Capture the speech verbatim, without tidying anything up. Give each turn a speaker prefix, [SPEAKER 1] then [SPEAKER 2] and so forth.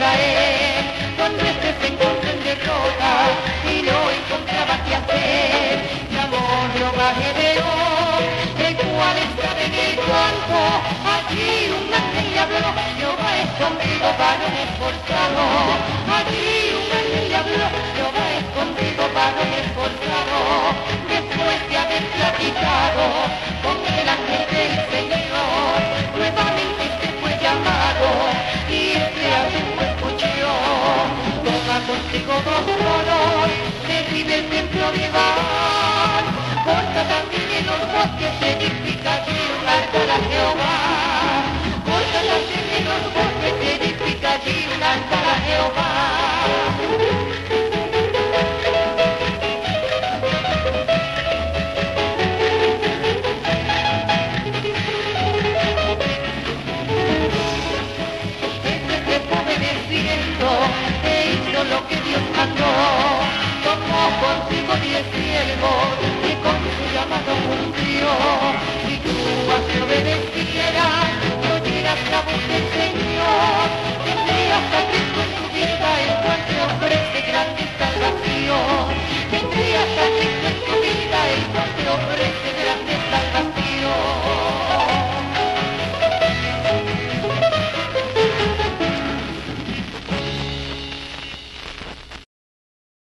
[SPEAKER 1] Israel, cuando este se encontró en derrota y no encontraba qué hacer, llamó Jehová a Gedeón, el cual estaba en el campo. Allí un ángel le habló: Jehová es contigo, varón esforzado. Allí un ángel le habló: Jehová es contigo, varón esforzado. Después de haber platicado con el ángel del Señor, nuevamente se fue llamado y este ángel lo escuchó. Toma contigo dos toros, derribe el templo de Baal, corta también en los bosques, edifica allí un altar a Jehová. Corta también en los bosques, edifica allí un altar a Jehová.